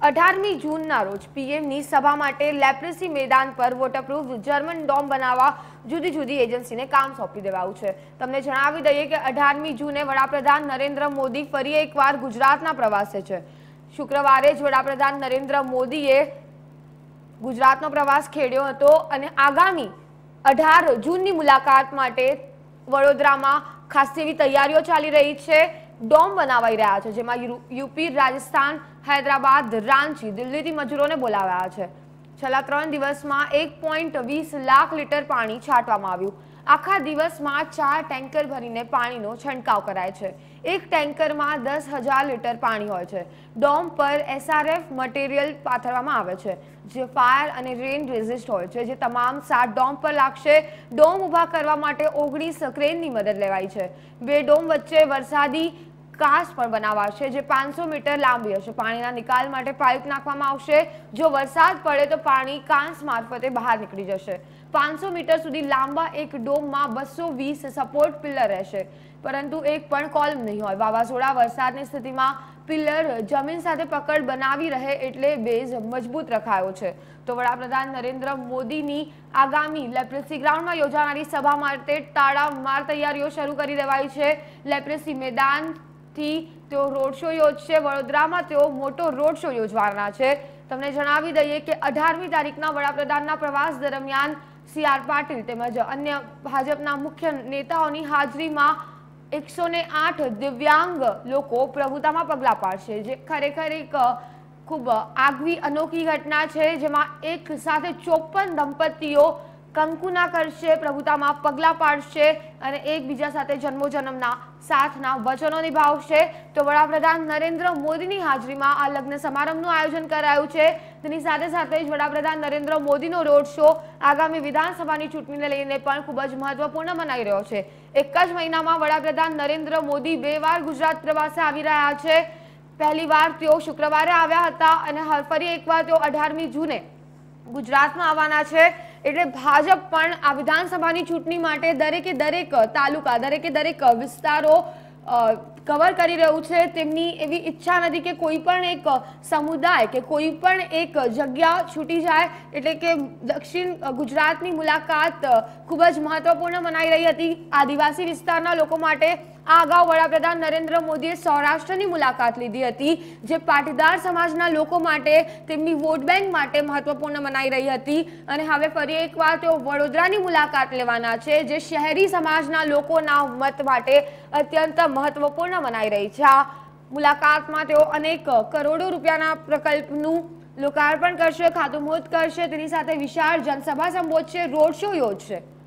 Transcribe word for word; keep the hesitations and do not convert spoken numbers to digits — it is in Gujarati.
અઢારમી જૂનના રોજ પીએમની સભા માટે લેપ્રેસી મેદાન પર વોટરપ્રૂફ જર્મન ડોમ બનાવવા જુદી જુદી એજન્સીને કામ સોંપી દેવાયું છે। તમને જણાવી દઈએ કે અઢારમી જૂને વડાપ્રધાન નરેન્દ્ર મોદી ફરી એકવાર ગુજરાતના પ્રવાસે છે। શુક્રવારે જ વડાપ્રધાન નરેન્દ્ર મોદીએ ગુજરાતનો પ્રવાસ ખેડ્યો હતો અને આગામી અઢાર જૂનની મુલાકાત માટે વડોદરામાં ખાસ એવી તૈયારીઓ ચાલી રહી છે। ડોમ બનાવાઈ રહ્યા છે, જેમાં યુપી, રાજસ્થાન, હૈદરાબાદ, રાંચી, દિલ્હીથી મજૂરોને બોલાવ્યા છે। છેલ્લા ત્રણ દિવસમાં એક પોઈન્ટ વીસ લાખ લીટર પાણી છાંટવામાં આવ્યું। આખા દિવસમાં ચાર ટેન્કર ભરીને પાણીનો છંટકાવ કરાય છે। એક ટેન્કરમાં દસ હજાર લીટર પાણી હોય છે। ડોમ પર એસઆરએફ મટીરિયલ પાથરવામાં આવે છે, જે ફાયર અને રેન રેઝિસ્ટ હોય છે, જે તમામ સાત ડોમ પર લાગશે। ડોમ ઊભા કરવા માટે ઓગણીસ ક્રેનની મદદ લેવાઈ છે। બે ડોમ વચ્ચે વરસાદી કાંસ પણ બનાવાશે, જે પાંચસો મીટર લાંબી હશે। પાણીના નિકાલ માટે પાઇપ નાખવામાં આવશે। જો વરસાદ પડે તો પાણી કાંસ મારફતે બહાર નીકળી જશે। પાંચસો મીટર સુધી લાંબા એક ડોમમાં બસો વીસ સપોર્ટ પિલ્લર રહેશે, પરંતુ એક પણ કોલમ નહીં હોય। વાવાઝોડા વરસાદની સ્થિતિમાં પિલ્લર જમીન સાથે પકડ બનાવી રહે એટલે બેઝ મજબૂત રખાયો છે। તો વડાપ્રધાન નરેન્દ્ર મોદીની આગામી લેપ્રેસી ગ્રાઉન્ડમાં યોજાનારી સભા માટે તાળામાર તૈયારીઓ શરૂ કરી દેવાઈ છે। લેપ્રેસી મેદાનથી તેઓ રોડ શો યોજશે। વડોદરામાં તેઓ મોટો રોડ શો યોજવાના છે। તમને જણાવી દઈએ કે અઢારમી તારીખના વડાપ્રધાનના પ્રવાસ દરમિયાન સી આર પાટીલ તેમજ અન્ય ભાજપના મુખ્ય નેતાઓની હાજરીમાં એકસો ને આઠ દિવ્યાંગ લોકો પ્રભુતામાં પગલાં પાડશે, જે ખરેખર એક ખૂબ આગવી અનોખી ઘટના છે, જેમાં એક સાથે ચોપન દંપતીઓ કંકુના કરશે, પ્રભુતામાં પગલાં પાડશે અને એકબીજા સાથે જન્મોજન્મના સાથના વચનો નિભાવશે। તો વડાપ્રધાન નરેન્દ્ર મોદીની હાજરીમાં આ લગ્ન સમારંભનું આયોજન કરાયું છે। તેની સાથે સાથે જ વડાપ્રધાન નરેન્દ્ર મોદીનો રોડ શો આગામી વિધાનસભાની ચૂંટણીને લઈને પણ ખૂબ જ મહત્વપૂર્ણ મનાઈ રહ્યો છે। એક જ મહિનામાં વડાપ્રધાન નરેન્દ્ર મોદી બે વાર ગુજરાત પ્રવાસે આવી રહ્યા છે। પહેલી વાર તેઓ શુક્રવારે આવ્યા હતા અને ફરી એકવાર તેઓ અઢારમી જૂને ગુજરાતમાં આવવાના છે। એટલે ભાજપ પણ આ વિધાનસભાની ચૂંટણી માટે દરેકે દરેક તાલુકા, દરેકે દરેક વિસ્તારો કવર કરી રહ્યું છે। તેમની એવી ઈચ્છા નથી કે કોઈ પણ એક સમુદાય કે કોઈ પણ એક જગ્યા છૂટી જાય। એટલે કે દક્ષિણ ગુજરાતની મુલાકાત ખૂબ જ મહત્વપૂર્ણ મનાઈ રહી હતી આદિવાસી વિસ્તારના લોકો માટે। આ અગાઉ વડાપ્રધાન નરેન્દ્ર મોદીએ સૌરાષ્ટ્રની મુલાકાત લીધી હતી, જે પાટીદાર સમાજના લોકો માટે, તેમની વોટ બેંક માટે મહત્વપૂર્ણ મનાઈ રહી હતી। અને હવે ફરી એકવાર તેઓ વડોદરાની મુલાકાત લેવાના છે, જે શહેરી સમાજના લોકોના મત માટે અત્યંત મહત્વપૂર્ણ મનાઈ રહી છે। આ મુલાકાતમાં તેઓ અનેક કરોડો રૂપિયાના પ્રકલ્પનું લોકાર્પણ કરશે, ખાતમુહૂર્ત કરશે, તેની સાથે વિશાળ જનસભા સંબોધશે, રોડ શો યોજશે।